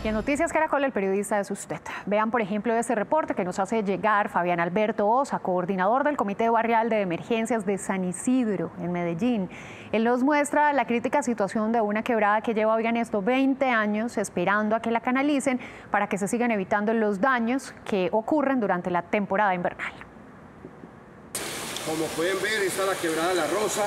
Y en Noticias Caracol, el periodista es usted. Vean, por ejemplo, este reporte que nos hace llegar Fabián Alberto Osa, coordinador del Comité Barrial de Emergencias de San Isidro, en Medellín. Él nos muestra la crítica situación de una quebrada que lleva, oigan esto, 20 años esperando a que la canalicen para que se sigan evitando los daños que ocurren durante la temporada invernal. Como pueden ver, esta es la quebrada La Rosa,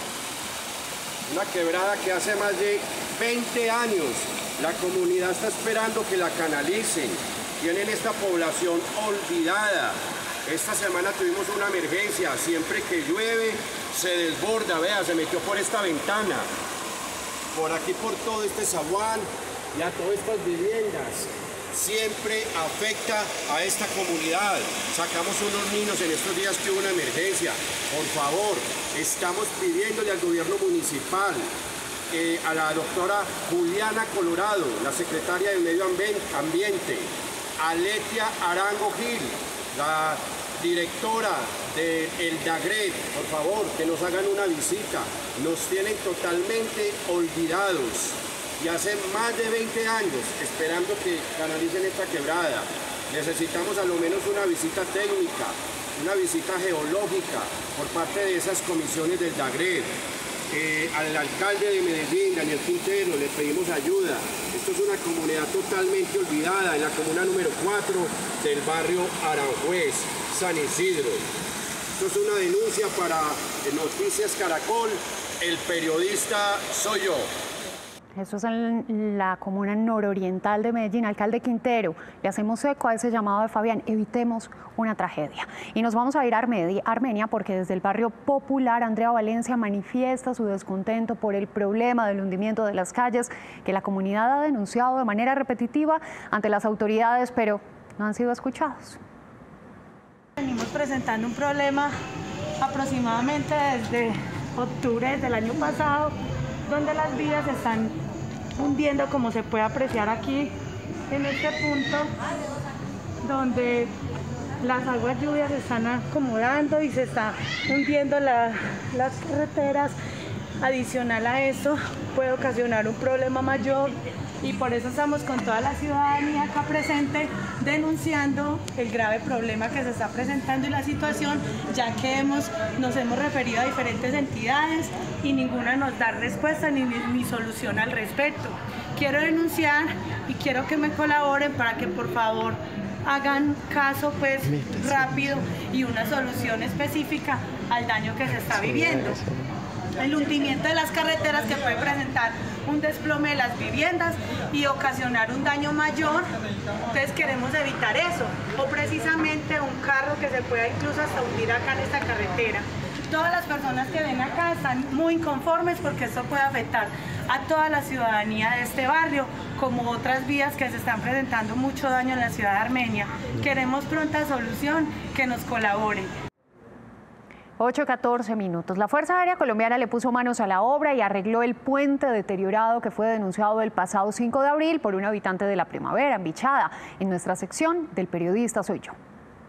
una quebrada que hace más de 20 años la comunidad está esperando que la canalicen. Tienen esta población olvidada. Esta semana tuvimos una emergencia, siempre que llueve se desborda, vea, se metió por esta ventana, por aquí por todo este zaguán y a todas estas viviendas. Siempre afecta a esta comunidad. Sacamos unos niños en estos días que hubo una emergencia. Por favor, estamos pidiéndole al gobierno municipal, a la doctora Juliana Colorado, la secretaria de Medio Ambiente, a Letia Arango Gil, la directora del DAGRED, por favor, que nos hagan una visita. Nos tienen totalmente olvidados. Y hace más de 20 años esperando que canalicen esta quebrada. Necesitamos a lo menos una visita técnica, una visita geológica por parte de esas comisiones del DAGRED. Al alcalde de Medellín, Daniel Quintero, le pedimos ayuda. Esto es una comunidad totalmente olvidada, en la comuna número 4 del barrio Aranjuez, San Isidro. Esto es una denuncia para Noticias Caracol. El periodista soy yo. Eso es en la comuna nororiental de Medellín. Alcalde Quintero, le hacemos eco a ese llamado de Fabián, evitemos una tragedia. Y nos vamos a ir a Armenia porque desde el barrio popular Andrea Valencia manifiesta su descontento por el problema del hundimiento de las calles que la comunidad ha denunciado de manera repetitiva ante las autoridades, pero no han sido escuchados. Venimos presentando un problema aproximadamente desde octubre del año pasado, donde las vías se están hundiendo, como se puede apreciar aquí en este punto, donde las aguas lluvias se están acomodando y se está hundiendo las carreteras. Adicional a esto puede ocasionar un problema mayor y por eso estamos con toda la ciudadanía acá presente denunciando el grave problema que se está presentando y la situación, ya que nos hemos referido a diferentes entidades y ninguna nos da respuesta ni solución al respecto. Quiero denunciar y quiero que me colaboren para que por favor hagan caso pues rápido y una solución específica al daño que se está viviendo. El hundimiento de las carreteras que puede presentar un desplome de las viviendas y ocasionar un daño mayor, entonces queremos evitar eso, o precisamente un carro que se pueda incluso hasta hundir acá en esta carretera. Todas las personas que ven acá están muy inconformes porque esto puede afectar a toda la ciudadanía de este barrio, como otras vías que se están presentando mucho daño en la ciudad de Armenia. Queremos pronta solución, que nos colaboren. 8:14 minutos. La Fuerza Aérea Colombiana le puso manos a la obra y arregló el puente deteriorado que fue denunciado el pasado 5 de abril por un habitante de La Primavera, en Vichada. En nuestra sección del periodista soy yo.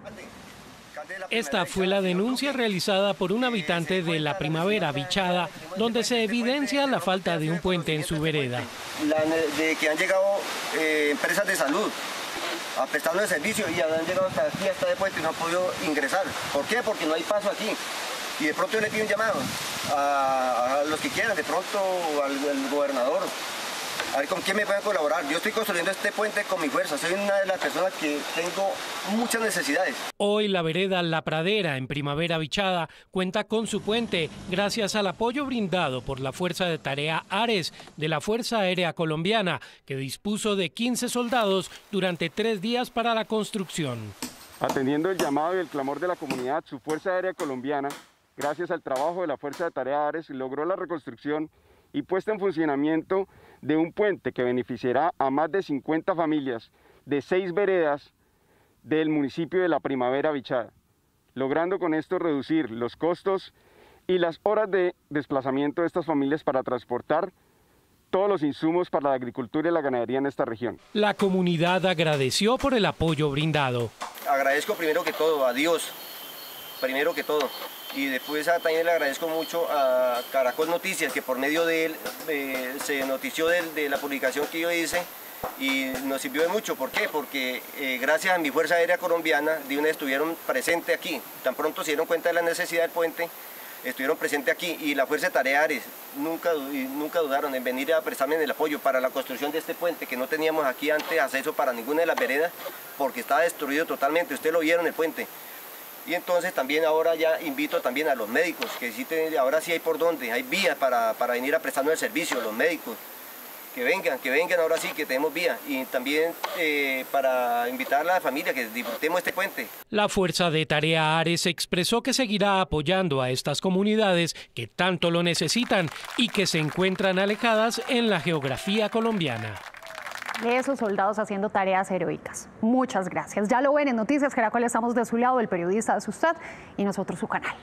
Esta fue la denuncia realizada por un habitante de La Primavera, Vichada, donde se evidencia la falta de un puente en su vereda. De que han llegado empresas de salud a prestarnos el servicio y han llegado hasta aquí, hasta el puente, y no han podido ingresar. ¿Por qué? Porque no hay paso aquí. Y de pronto yo le pido un llamado a los que quieran, de pronto al gobernador, a ver con quién me pueden colaborar. Yo estoy construyendo este puente con mi fuerza, soy una de las personas que tengo muchas necesidades. Hoy la vereda La Pradera, en Primavera Vichada, cuenta con su puente gracias al apoyo brindado por la Fuerza de Tarea Ares de la Fuerza Aérea Colombiana, que dispuso de 15 soldados durante 3 días para la construcción. Atendiendo el llamado y el clamor de la comunidad, su Fuerza Aérea Colombiana, gracias al trabajo de la Fuerza de Tarea Ares, logró la reconstrucción y puesta en funcionamiento de un puente que beneficiará a más de 50 familias de 6 veredas del municipio de La Primavera Vichada, logrando con esto reducir los costos y las horas de desplazamiento de estas familias para transportar todos los insumos para la agricultura y la ganadería en esta región. La comunidad agradeció por el apoyo brindado. Agradezco primero que todo a Dios, primero que todo. Y después también le agradezco mucho a Caracol Noticias, que por medio de él se notició de la publicación que yo hice Y nos sirvió de mucho. ¿Por qué? Porque gracias a mi Fuerza Aérea Colombiana, de una vez estuvieron presentes aquí. Tan pronto se dieron cuenta de la necesidad del puente, estuvieron presentes aquí. Y la Fuerza de Tarea Ares nunca dudaron en venir a prestarme el apoyo para la construcción de este puente, que no teníamos aquí antes acceso para ninguna de las veredas, porque estaba destruido totalmente. Ustedes lo vieron, el puente. Y entonces también ahora ya invito también a los médicos, que sí ahora sí hay por dónde, hay vías para venir a prestarnos el servicio, los médicos. Que vengan ahora sí, que tenemos vía. Y también para invitar a la familia que disfrutemos este puente. La Fuerza de Tarea Ares expresó que seguirá apoyando a estas comunidades que tanto lo necesitan y que se encuentran alejadas en la geografía colombiana. De esos soldados haciendo tareas heroicas. Muchas gracias. Ya lo ven en Noticias Caracol, estamos de su lado, el periodista es usted y nosotros su canal.